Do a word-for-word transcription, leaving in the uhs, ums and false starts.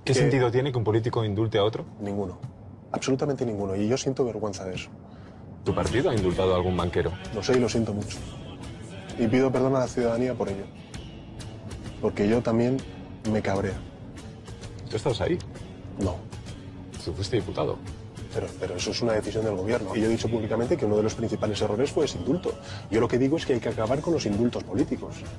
¿Qué que... sentido tiene que un político indulte a otro? Ninguno. Absolutamente ninguno. Y yo siento vergüenza de eso. ¿Tu partido ha indultado a algún banquero? Lo sé y lo siento mucho. Y pido perdón a la ciudadanía por ello. Porque yo también me cabrea. ¿Tú estabas ahí? No. Tú fuiste diputado. Pero, pero eso es una decisión del gobierno. Y yo he dicho públicamente que uno de los principales errores fue ese indulto. Yo lo que digo es que hay que acabar con los indultos políticos.